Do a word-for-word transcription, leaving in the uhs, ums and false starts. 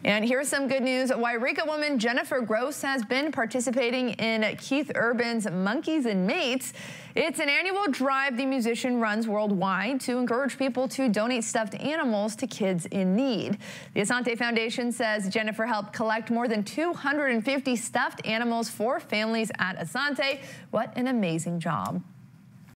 And here's some good news. Wairika woman Jennifer Gross has been participating in Keith Urban's Monkeys and Mates. It's an annual drive the musician runs worldwide to encourage people to donate stuffed animals to kids in need. The Asante Foundation says Jennifer helped collect more than two hundred fifty stuffed animals for families at Asante. What an amazing job.